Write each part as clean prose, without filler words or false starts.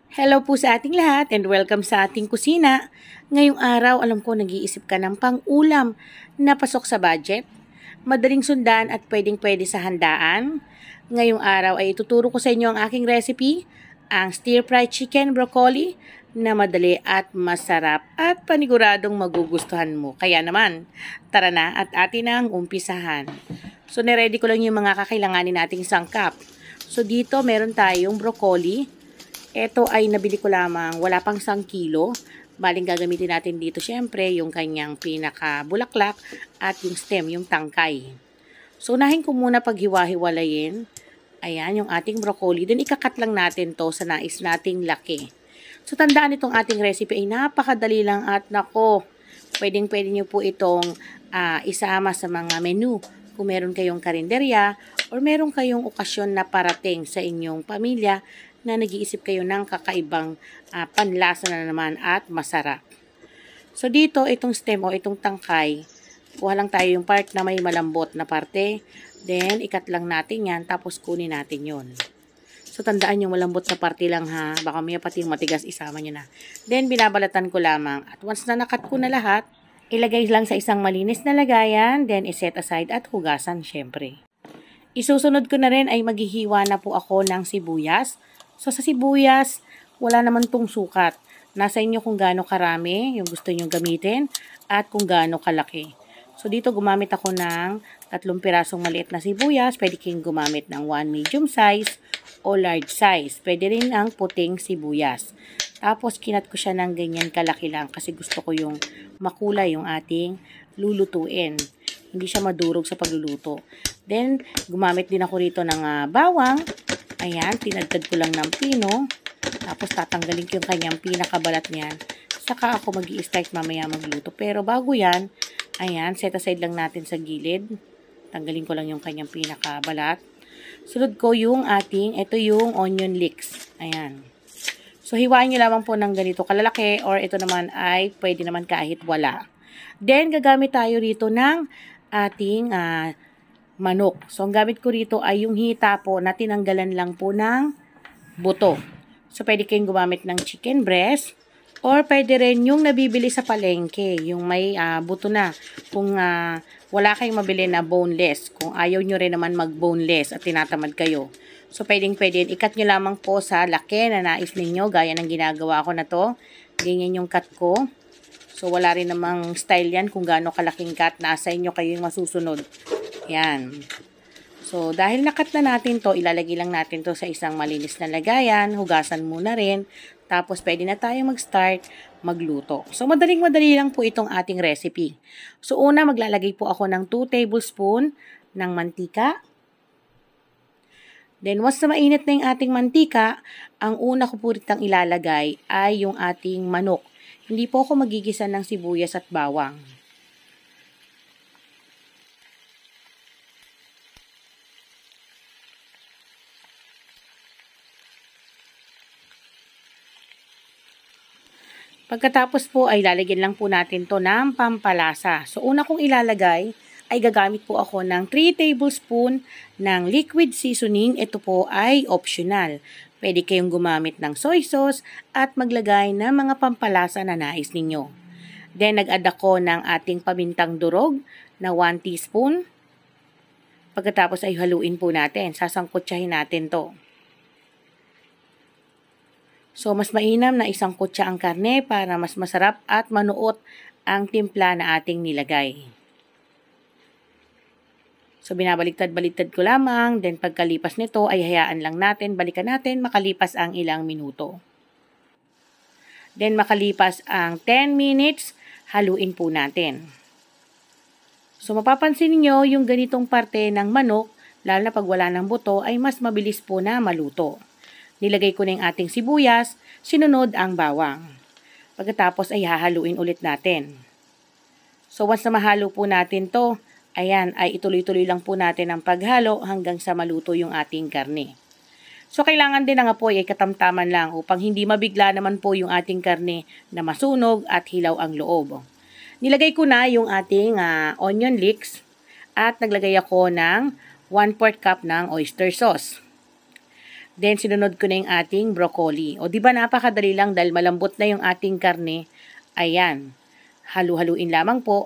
Hello po sa ating lahat and welcome sa ating kusina. Ngayong araw, alam ko nag-iisip ka ng pang-ulam na pasok sa budget, madaling sundan at pwedeng-pwede sa handaan. Ngayong araw ay ituturo ko sa inyo ang aking recipe, ang stir-fried chicken broccoli na madali at masarap at paniguradong magugustuhan mo. Kaya naman, tara na at atin ang umpisahan. So, niready ko lang yung mga kakailanganin nating sangkap. So, dito meron tayong broccoli. Ito ay nabili ko lamang, wala pang 1 kilo. Baling gagamitin natin dito syempre yung kanyang pinaka-bulaklak at yung stem, yung tangkay. So, unahin ko muna paghiwa-hiwalayin. Ayan, yung ating broccoli. Then, ikakat lang natin to sa nais nating laki. So, tandaan itong ating recipe ay napakadali lang at nako, pwedeng-pwede nyo po itong isama sa mga menu. Kung meron kayong karinderya or meron kayong okasyon na parating sa inyong pamilya, na nag-iisip kayo ng kakaibang panlasa na naman at masarap. So, dito, itong stem o itong tangkay, kuha lang tayo yung part na may malambot na parte. Then, ikat lang natin yan, tapos kunin natin yon. So, tandaan yung malambot na parte lang ha. Baka may pati yung matigas, isama nyo na. Then, binabalatan ko lamang. At once na nakat ko na lahat, ilagay lang sa isang malinis na lagayan. Then, iset aside at hugasan syempre. Isusunod ko na rin ay maghihiwa na po ako ng sibuyas. So, sa sibuyas, wala naman tong sukat. Nasa inyo kung gaano karami yung gusto nyo gamitin at kung gaano kalaki. So, dito gumamit ako ng 3 pirasong maliit na sibuyas. Pwede kayong gumamit ng 1 medium size o large size. Pwede rin ang puting sibuyas. Tapos, kinat ko siya ng ganyan kalaki lang kasi gusto ko yung makulay yung ating lulutuin. Hindi siya madurog sa pagluluto. Then, gumamit din ako rito ng bawang. Ayan, tinagtad ko lang ng pino. Tapos, tatanggalin ko yung kanyang pinakabalat niyan. Saka ako mag-i-start mamaya magluto. Pero bago yan, ayan, set aside lang natin sa gilid. Tanggalin ko lang yung kanyang pinakabalat. Sunod ko yung ito yung onion leeks. Ayan. So, hiwain nyo lamang po ng ganito kalalaki or ito naman ay pwede naman kahit wala. Then, gagamit tayo rito ng ating manok. So, ang gamit ko rito ay yung hita po na tinanggalan lang po ng buto. So, pwede kayong gumamit ng chicken breast or pwede rin yung nabibili sa palengke, yung may buto na. Kung wala kayong mabili na boneless, kung ayaw nyo rin naman mag-boneless at tinatamad kayo. So, pwedeng-pwede. Ikat nyo lamang po sa laki na nais ninyo, gaya ng ginagawa ko na to. Ganyan yung cut ko. So, wala rin namang style yan kung gaano kalaking cut. Nasa inyo kayo yung masusunod. Yan. So, dahil nakat na natin to, ilalagay lang natin to sa isang malinis na lagayan. Hugasan muna rin. Tapos, pwede na tayo mag-start magluto. So, madaling-madali lang po itong ating recipe. So, una, maglalagay po ako ng 2 tablespoon ng mantika. Then, once na mainit na yung ating mantika, ang una ko po ritang ilalagay ay yung ating manok. Hindi po ako magigisa ng sibuyas at bawang. Pagkatapos po ay lalagyan lang po natin to ng pampalasa. So, una kong ilalagay ay gagamit po ako ng 3 tablespoon ng liquid seasoning. Ito po ay optional. Pwede kayong gumamit ng soy sauce at maglagay ng mga pampalasa na nais ninyo. Then, nag-add ako ng ating pamintang durog na 1 teaspoon. Pagkatapos ay haluin po natin. Sasangkutsahin natin to. So, mas mainam na isang kutsa ang karne para mas masarap at manuot ang timpla na ating nilagay. So, binabaliktad-baliktad ko lamang. Then, pagkalipas nito ay hayaan lang natin, balikan natin, makalipas ang ilang minuto. Then, makalipas ang 10 minutes, haluin po natin. So, mapapansin niyo yung ganitong parte ng manok, lalo na pag wala ng buto, ay mas mabilis po na maluto. Nilagay ko na yung ating sibuyas, sinunod ang bawang. Pagkatapos ay hahaluin ulit natin. So, once na mahalo po natin to, ayan, ay ituloy-tuloy lang po natin ang paghalo hanggang sa maluto yung ating karne. So, kailangan din ang apoy ay katamtaman lang upang hindi mabigla naman po yung ating karne na masunog at hilaw ang loob. Nilagay ko na yung ating onion leeks at naglagay ako ng 1/4 cup ng oyster sauce. Then, sinunod ko na yung ating broccoli. O, di ba napakadali lang dahil malambot na yung ating karne. Ayan. Halu-haluin lamang po.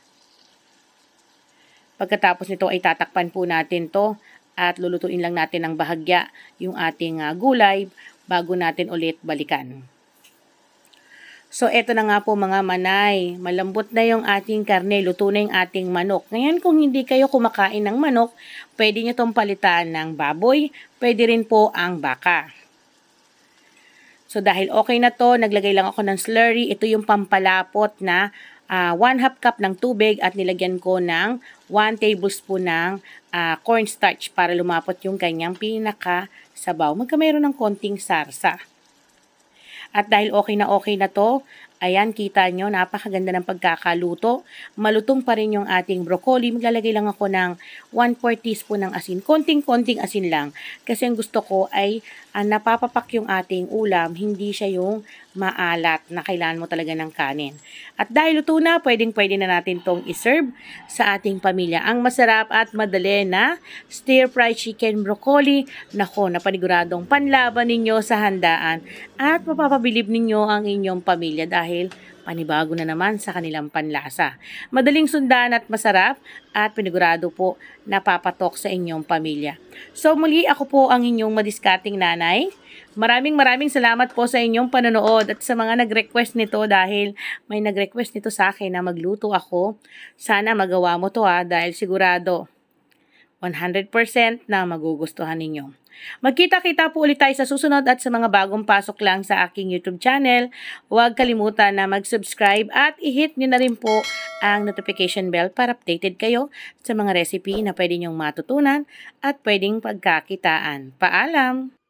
Pagkatapos nito ay tatakpan po natin to at lulutuin lang natin ng bahagya yung ating gulay bago natin ulit balikan. So, eto na nga po mga manay. Malambot na yung ating karne. Luto na yung ating manok. Ngayon, kung hindi kayo kumakain ng manok, pwede nyo itong palitan ng baboy. Pwede rin po ang baka. So, dahil okay na to, naglagay lang ako ng slurry. Ito yung pampalapot na 1/2 cup ng tubig at nilagyan ko ng 1 tablespoon ng cornstarch para lumapot yung kanyang pinaka-sabaw. Magka mayroon ng konting sarsa. At dahil okay na to, ayan, kita nyo, napakaganda ng pagkakaluto. Malutong pa rin yung ating broccoli. Maglalagay lang ako ng 1/4 teaspoon ng asin. Konting-konting asin lang. Kasi ang gusto ko ay napapapak yung ating ulam. Hindi siya yung maalat na kailangan mo talaga ng kanin. At dahil luto na, pwedeng-pwede na natin tong iserve sa ating pamilya. Ang masarap at madali na stir-fry chicken broccoli. Nako, napaniguradong panlaban ninyo sa handaan at mapapabilib ninyo ang inyong pamilya dahil panibago na naman sa kanilang panlasa. Madaling sundan at masarap at panigurado po napapatok sa inyong pamilya. So muli, ako po ang inyong madiskating nanay. Maraming salamat po sa inyong panonood at sa mga nag-request nito dahil may nag-request nito sa akin na magluto ako. Sana magawa mo to dahil sigurado 100% na magugustuhan ninyo. Magkita-kita po ulit tayo sa susunod at sa mga bagong pasok lang sa aking YouTube channel. Huwag kalimutan na mag-subscribe at i-hit nyo na rin po ang notification bell para updated kayo sa mga recipe na pwede nyong matutunan at pwedeng pagkakitaan. Paalam!